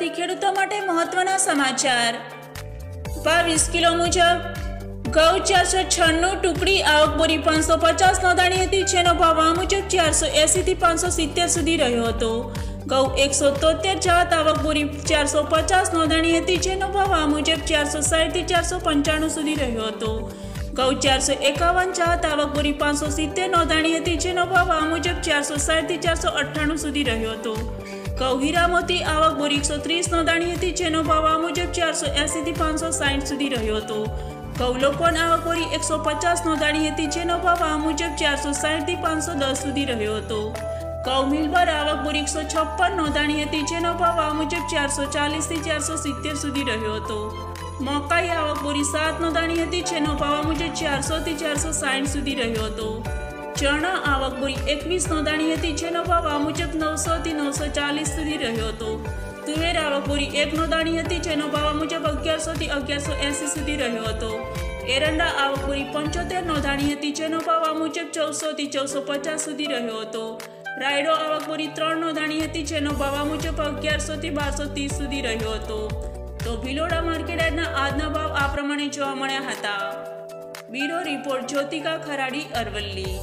ગુજરાતી ખેડૂતો માટે મહત્વના સમાચાર। 22 કિલો મુજબ ઘઉં 496 ટુકડી આવક બોરી 550 નોંધાણી હતી, જેનો ભાવ આ મુજબ 480 થી 570 સુધી રહ્યો હતો। ઘઉં 173 જાત આવક બોરી 450 નોંધાણી હતી, જેનો ભાવ આ મુજબ 460 થી 495 સુધી રહ્યો હતો। ઘઉં 451 જાત આવક બોરી 570 નોંધાણી હતી, જેનો ભાવ આ મુજબ 460 થી 498 સુધી રહ્યો હતો। ઘઉં હીરા મોતી આવક બોરી 130 નોંધાણી હતી, જેનો ભાવ આ મુજબ 480 થી 560 સુધી રહ્યો હતો। ઘઉં લોકવન આવક બોરી 150 નોંધાણી હતી, જેનો ભાવ આ મુજબ 460 થી 510 સુધી રહ્યો હતો। ઘઉં મિલબર આવક બોરી 156 નોંધાણી હતી, જેનો ભાવ આ મુજબ 440 થી 470 સુધી રહ્યો હતો। મકાઈ આવક બોરી 7 નોંધાણી હતી, જેનો ભાવ આ મુજબ 400 થી 460 સુધી રહ્યો હતો। ચણા આવક બોરી 21 નોંધાણી હતી, જેનો ભાવ આ મુજબ 900 થી 940 સુધી રહ્યો હતો। તુવેર આવક બોરી 1 નોંધાણી હતી, જેનો ભાવ આ મુજબ 1100 થી 1180 સુધી રહ્યો હતો। એરંડા આવક બોરી 75 નોંધાણી હતી, જેનો ભાવ આ મુજબ 1400 થી 1450 સુધી રહ્યો હતો। રાયડો આવક બોરી 3 નોંધાણી હતી, જેનો ભાવ આ મુજબ 1100 થી 1230 સુધી રહ્યો હતો। તો ભિલોડા માર્કેટ યાર્ડના આજના ભાવ આ પ્રમાણે જોવા મળ્યા હતા। Bureau report Jyotika Kharadi Aravalli.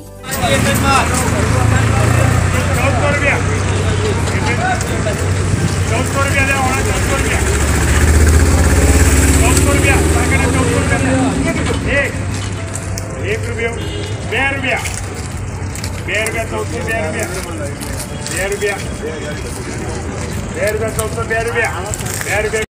₹2